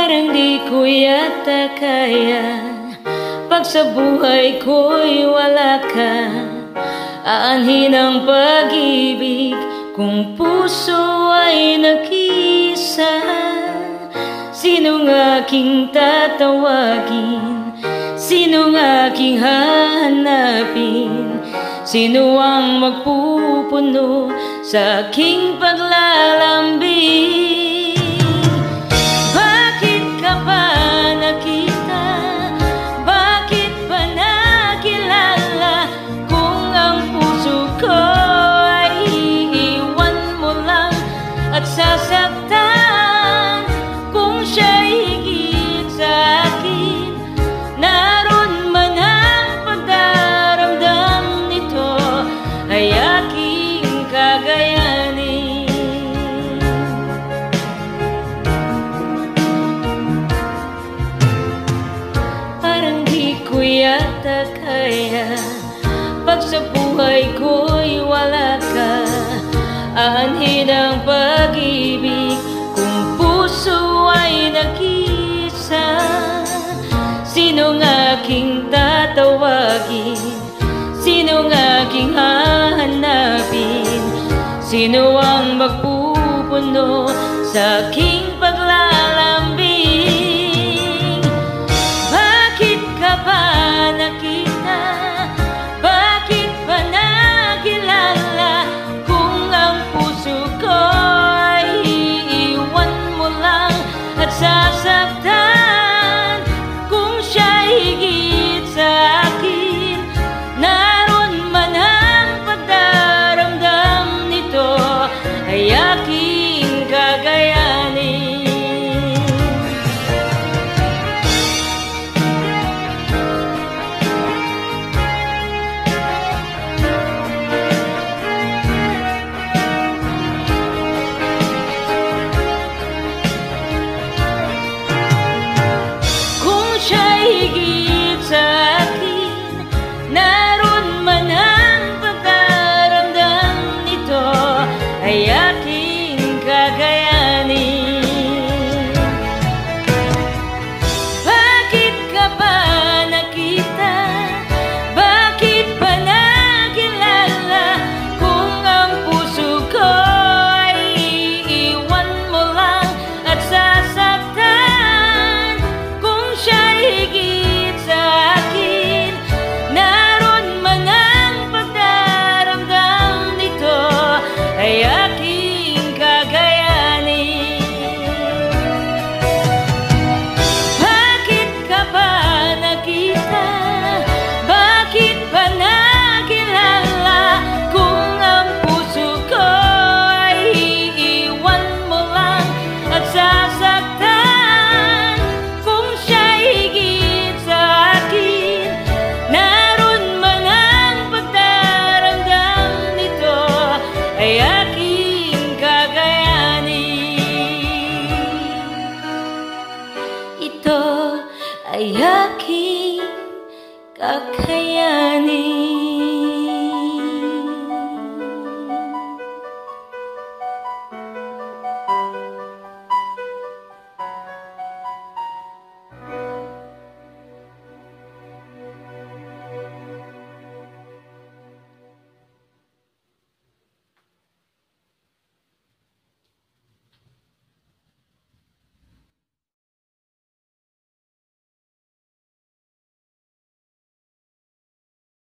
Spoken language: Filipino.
Parang di ko yata kaya pag sa buhay ko'y wala ka. Aanhin ang pag-ibig kung puso ay nakisa. Sinong aking tatawagin? Sinong aking hahanapin? Sino ang magpupuno sa aking paglalambing? Bakit ka ba nakita? Bakit ba nakilala? Kung ang puso ko ay iiwan mo lang at sasaktan, kung siya'y higit sa akin, naroon man ang pagdaramdam nito ay aking kagayanin. Parang di ko yata kaya pag sa buhay ko'y wala ka. Aanhin ang pag-ibig kung puso ay nakisa. Sinong aking tatawagin? Sinong aking hahanapin? Sino ang magpupuno sa aking paglalambing? Bakit ka ba nakita? Bakit ba nakilala? Kung ang puso ko ay iiwan mo lang at sasaktan, kung siya'y higit sa akin, naroon man ang pagdaramdam nito ay aking kagayanin. Kung siya'y higit sa akin, naroon man ang pagdaramdam nito ay aking kagayanin. Bakit ka ba nakita? Bakit ba nakilala? Kung ang puso ko ay iiwan mo lang at sasaktan, kung siya'y higit sa akin, naroon man ang pagdaramdam nito ay aking kagayanin. Bakit ka ba nakita? Bakit ba nakilala? Kung ang puso ko ay iiwan mo lang at sasaktan, kung siya'y higit sa akin, naroon man ang pagdaramdam nito ay aking kagayanin. Ito ay aking kakayanin.